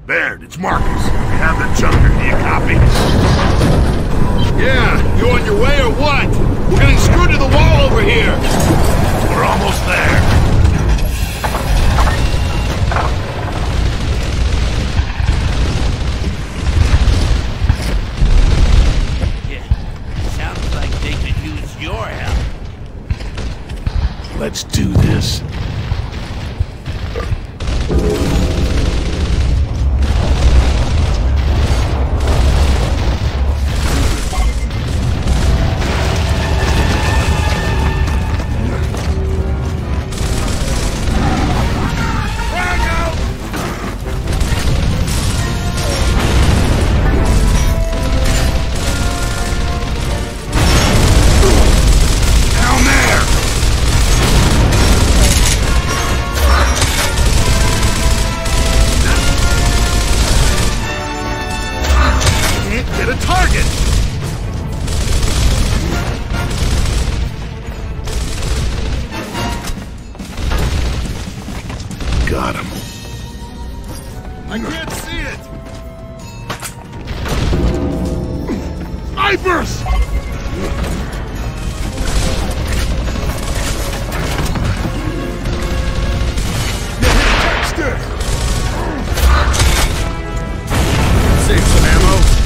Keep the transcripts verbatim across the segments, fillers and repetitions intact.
Baird, it's Marcus. We have the junker. Do you copy? Yeah, you on your way or what? We're getting screwed to the wall over here! We're almost there. Yeah, sounds like they could use your help. Let's do this. Get a target! Got him. I can't see it! Snipers! Dexter! Save some ammo.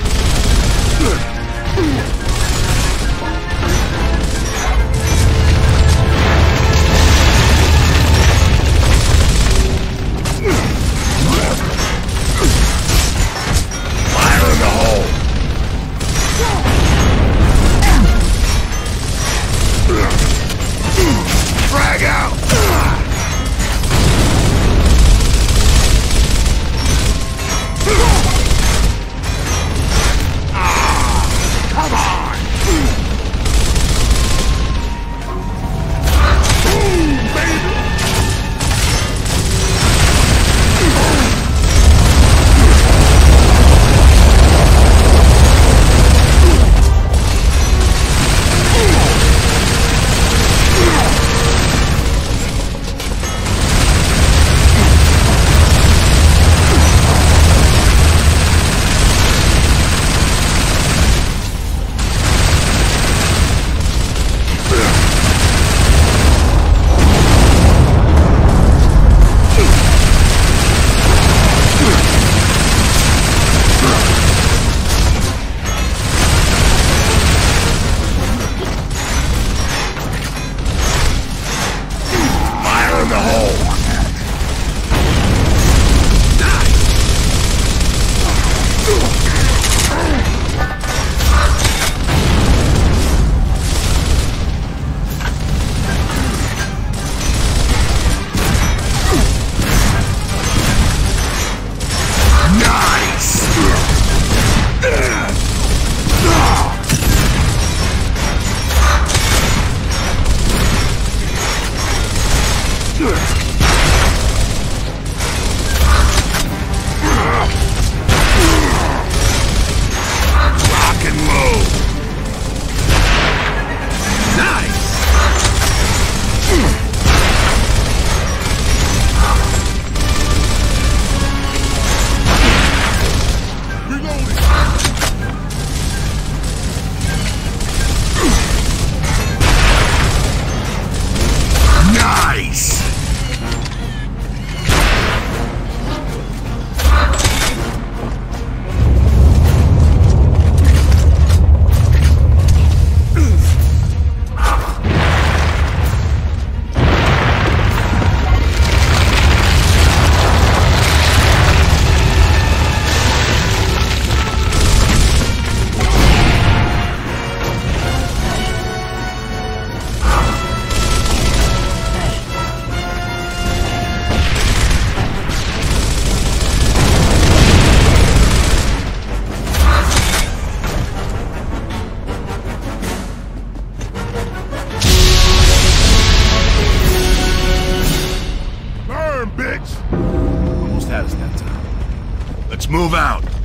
Fire in the hole! Frag out! Come on! Boom, baby! Fire in the hole! Rock and roll! Nice! Nice! Burn, bitch! Almost had us that time. Let's move out.